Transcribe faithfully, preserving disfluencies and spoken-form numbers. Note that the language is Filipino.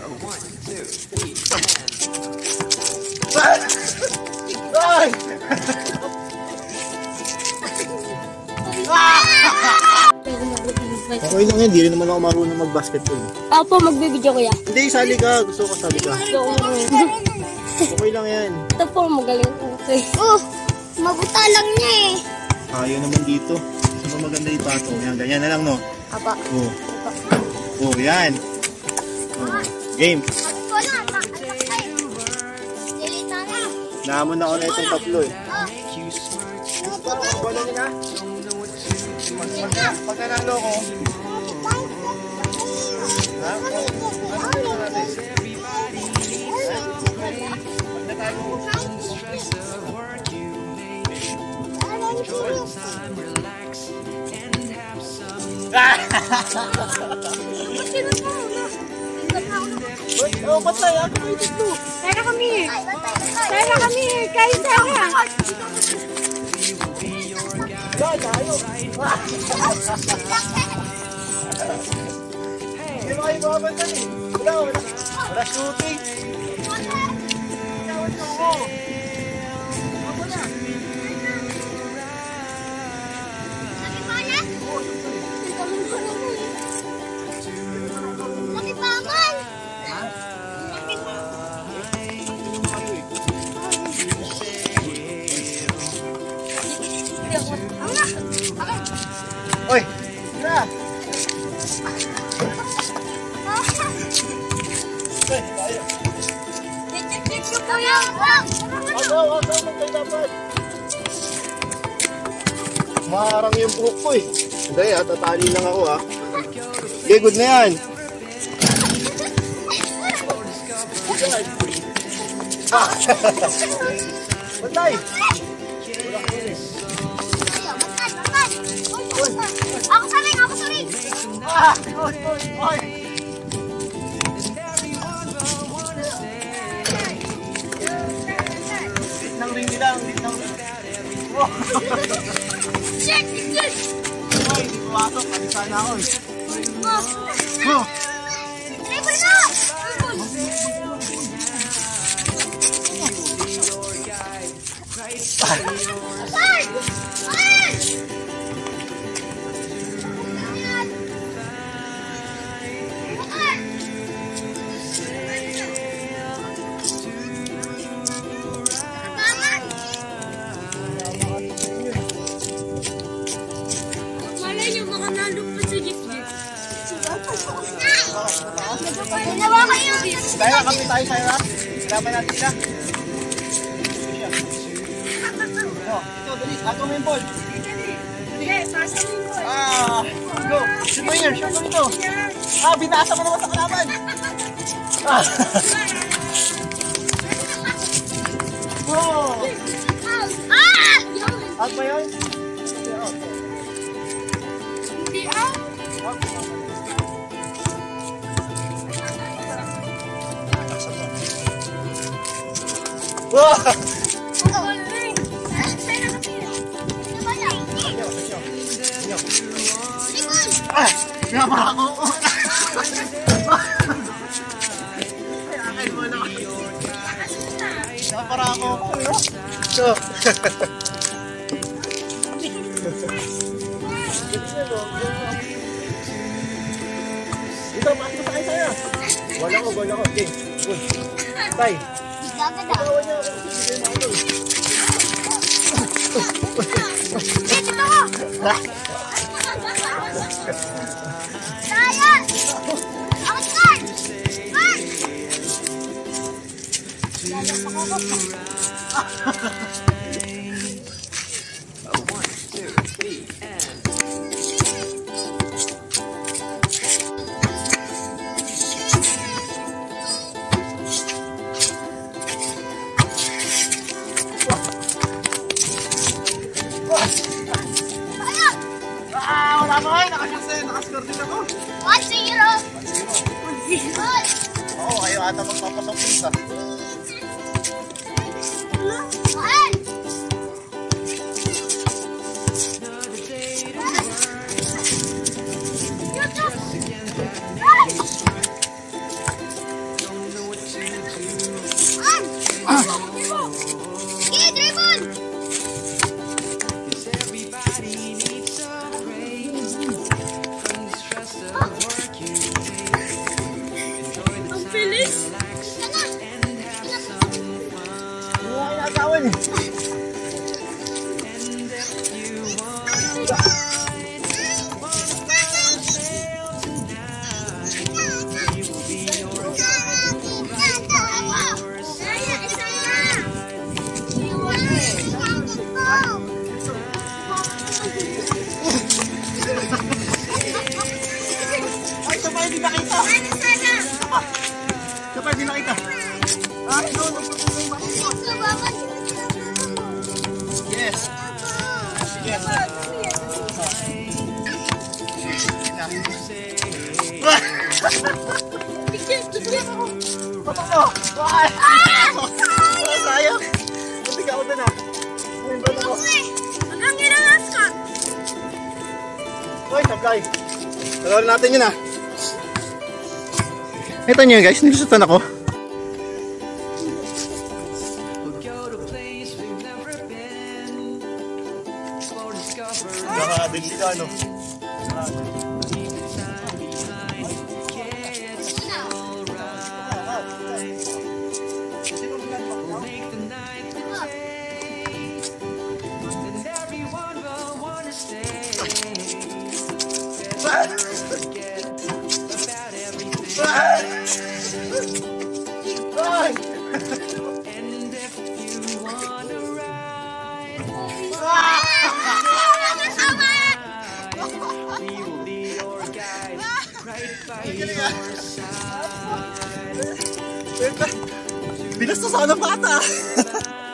one, two, three, and... Ay! Okay lang yan, hindi rin naman ako marunong mag-basketball. Ako po, magbibideo kuya. Hindi, sali ka. Gusto ko sali ka. Okay lang yan. Ito po, magaling po. Oh, mabuta lang niya eh. Ayaw naman dito. Saan ba maganda ipatong? Yan, ganyan na lang, no? Apa. Oh, oh yan. Oh. Game. Naamon na ako na itong tatlo eh. Wala nila. Pag nanalo ko. Ha? Ano natin? Pag natalo ko. Oh, patay ako ito. Tara kami. Tara kami. Kain tayo. Dad, ayo. Hindi mo kayo mababanta eh. Wala, wala. Wala shooting. Ako na. Laki paman. Oy, na. Agaw, agaw, magkay dapat. Maharang yung buhok ko eh. Hindi ah, tatali lang ako ah. Okay, good na yan. Bantay! Ako saling, ako saling. Ah! Oy, oy, oy! Litnang ring nila, ang litnang ring. Oh! Shit! Shit! Oy, hindi ko atok. Kalisa na ako eh. Oh! Dribble na! Ay! Ay! Kaya kami tayo sa'yo ha? Laban natin sila. Ito, dali. Ato mo yung ball. Sige, pasa mo yung ball. Ah, go. Shoot mo here. Shoot mo ito. Ah, binasa mo naman sa kalaban. Ah. Wow. Ah! Out ba yun? Hindi out. Wow! Ah! Pinapa ako! Pinapara ako! So! Dito, pasok tayo sa'yo! Wala ko, wala ko. Okay, good. Bye! Ikawan niya ako. Sige na ako. Dito ako! Daya! Ako start! Start! Daya pa ko ko. one, two, three, and... Ah, wala ko ay. Nakascore din ako. one zero! Oo, kayo ata magpapasok dito. Mahal! Sige, dribble! Ang bilis! Wala kang asawan eh. Ay, sabay, hindi nakita. Sabay, hindi nakita. Ah, no, no, no, no. Yes. Yes. Patok mo! Sayang! Buti ka ako dun ah. Ayun, patok mo. Hanggang ginalas ka! Uy, sablay! Talawin natin yun ah. Ito nyo guys, nilusutan ako. Nakadagli ka ano? Bilas na sana bata!